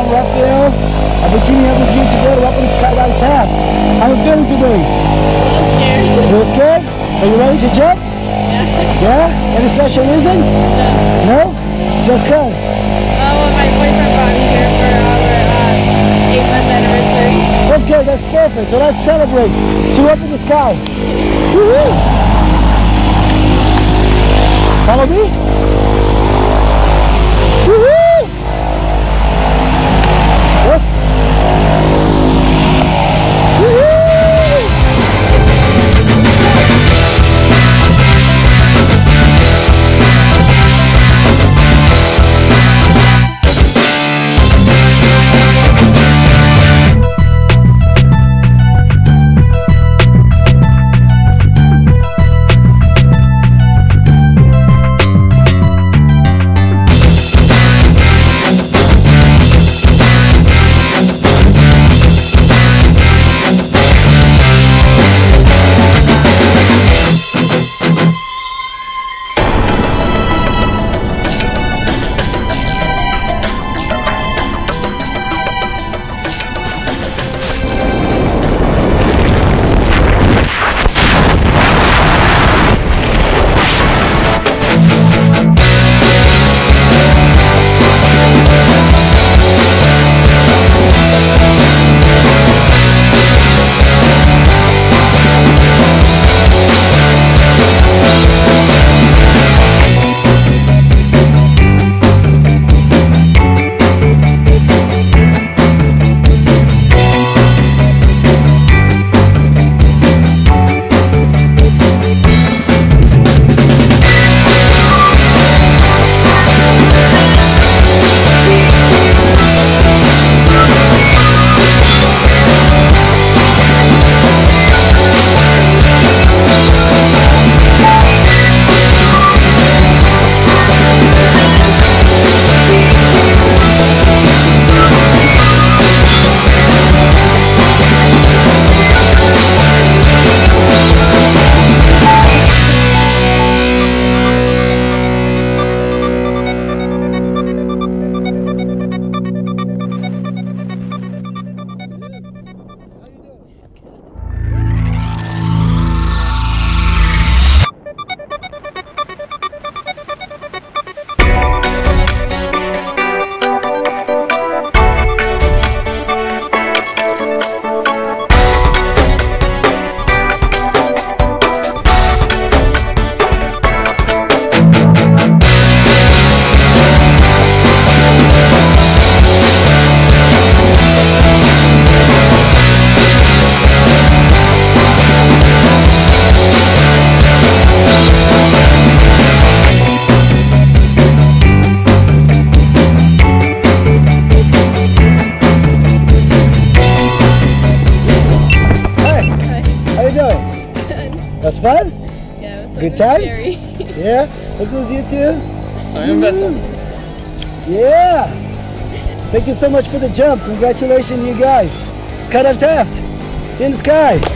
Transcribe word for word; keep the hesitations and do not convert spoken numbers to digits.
John, Raphael. I've been teaming up with you today. Welcome to Skydive Taft. How are you feeling today? A little scared. A little scared? Are you ready to jump? Yeah. Yeah? Any special reason? No. No? Just cause? Oh, well, my boyfriend brought me here for our uh, eight month anniversary. Okay, that's perfect. So let's celebrate. See you up in the sky. Woo-hoo. Follow me. Woo-hoo. Yes. Woo-hoo. That's fun? Yeah, it was Good times? scary. Yeah? Look who's here too. I am vessel. Yeah! Thank you so much for the jump. Congratulations, you guys. Skydive Taft. See you in the sky.